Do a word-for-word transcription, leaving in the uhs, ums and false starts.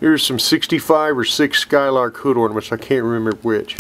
Here's some sixty-five or six Skylark hood ornaments. I can't remember which.